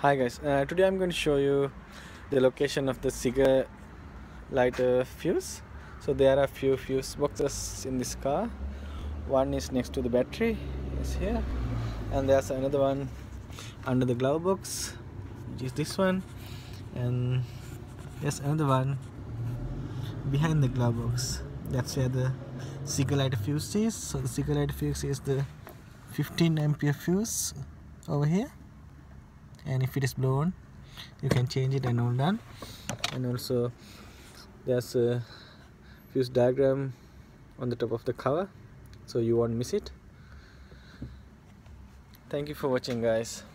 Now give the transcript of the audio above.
Hi guys, today I'm going to show you the location of the cigarette lighter fuse. So there are a few fuse boxes in this car. One is next to the battery, is here, and there's another one under the glove box, which is this one, and there's another one behind the glove box. That's where the cigarette lighter fuse is. So the cigarette lighter fuse is the 15 ampere fuse over here, and if it is blown you can change it and all done. And also there's a fuse diagram on the top of the cover, so you won't miss it. Thank you for watching, guys.